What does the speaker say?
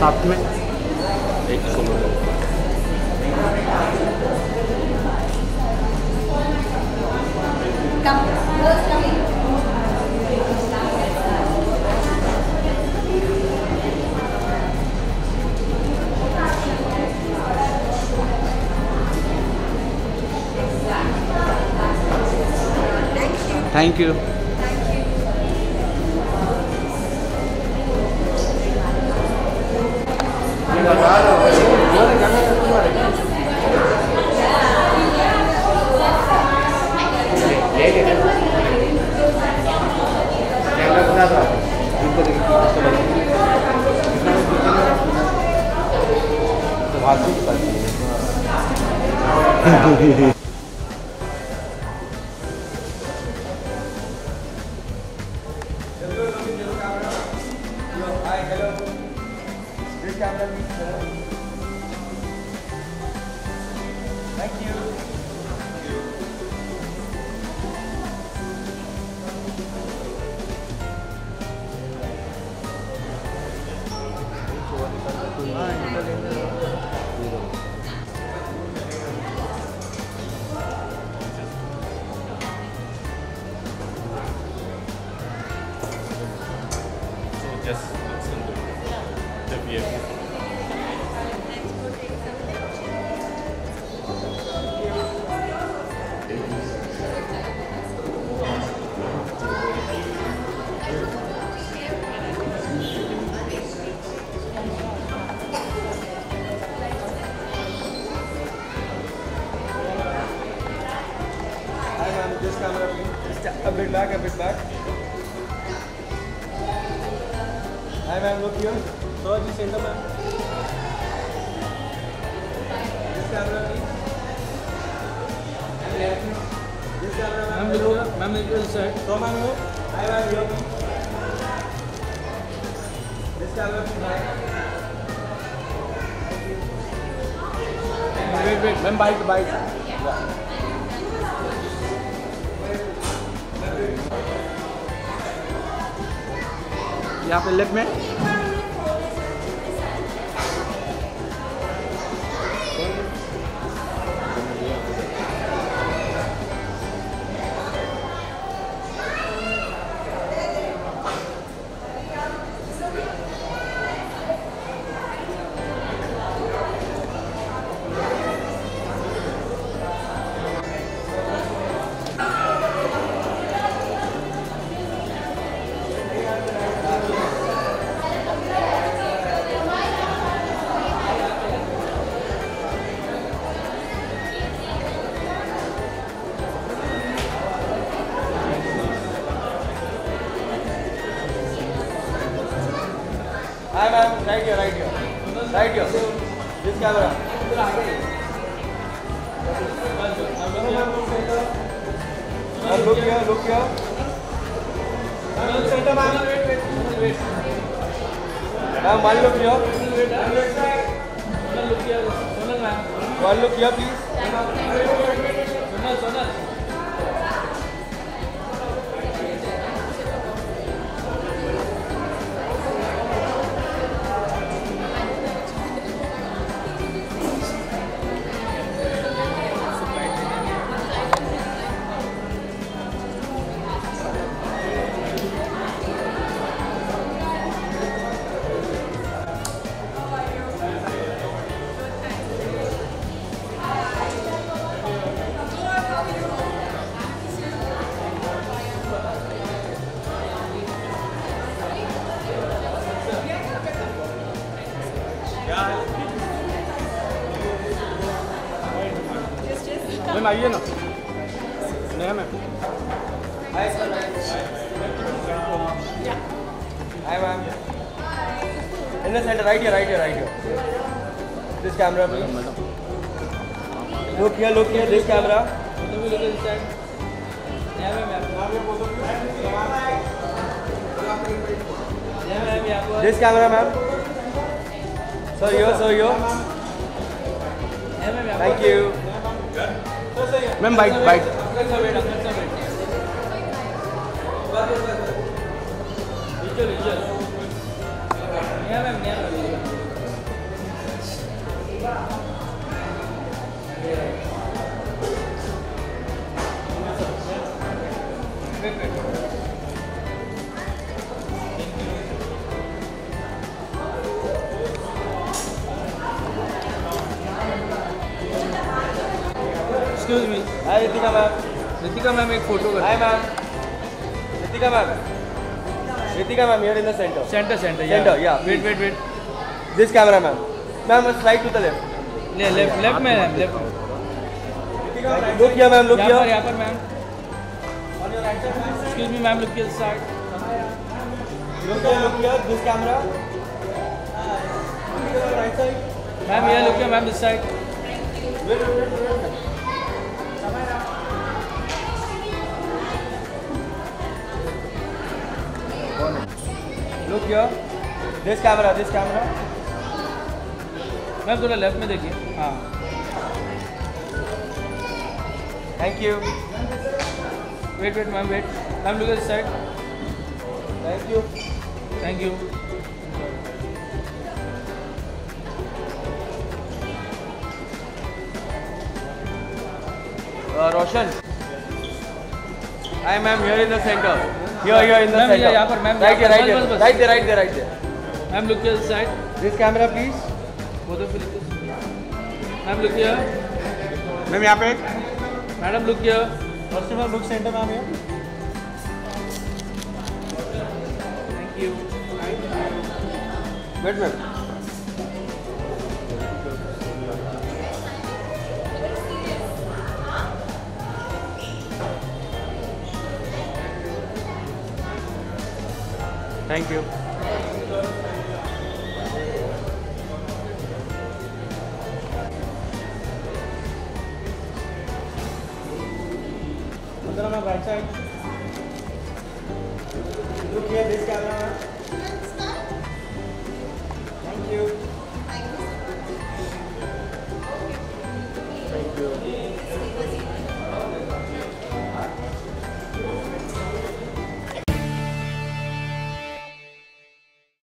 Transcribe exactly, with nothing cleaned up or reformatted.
साथ में एक solo. Thank you. Just listen to the V I P. Hi ma'am, this camera please. Just a bit back, a bit back. Hi ma'am, look here. So just center ma'am. This camera please. This camera ma'am. Ma'am, look, ma'am, look this side. So ma'am, look. Hi ma'am, here please. This camera please. Hi. Wait, wait, ma'am, bite, bite. यहाँ पे left में Hi ma'am, right here, right here. Right here. This camera. Ma'am, look here, look here. Ma'am, center ma'am. Ma'am, one look here. One look here, please. Ma'am आइए ना। नहीं ma'am. Hi sir. Hi ma'am. In the center, right here, right here, right here. This camera please. Look here, look here, this camera. This camera ma'am. So here, so here. Thank you. Ma'am bite bite Visual, visual. Yeah, ma'am, yeah, ma'am. wait, wait. Excuse me. Hi, Ritika ma'am. Ritika ma'am, एक photo कर. Hi, ma'am. Ritika ma'am. Ritika ma'am, here in the center. Center, center. Center, yeah. Wait, wait, wait. This camera, ma'am. Ma'am, slide to the left. ले left, left में, left. Look here, ma'am. Look यहाँ पर, here. यहाँ पर ma'am. Excuse me, ma'am. Look here, side. Look here. Look here. This camera. Right side. Ma'am, here, look here, ma'am. This side. Wait, wait, wait, wait. Look here. This camera. This camera. Ma'am थोड़ा left में देखिए. हाँ. Thank you. Wait, wait, ma'am. Wait. Ma'am, look at this side. Thank you. Thank you. Uh, Roshan. Hi, ma'am. Here in the center. Here, here in the Ma'am, center. here, यहाँ पर, ma'am, Right here, यहाँ right पर. here. बस, बस, बस. Right there, right there, right there. Ma'am, look here, this side. This camera, please. Both of you look this. Ma'am, look here. Ma'am यहाँ पे Madam, look here. First of all look centre ma'am here. Thank you. Wait, ma'am. Thank you. अंदर ma'am right side. Look here, this camera, ma'am. Thank you. Thank you.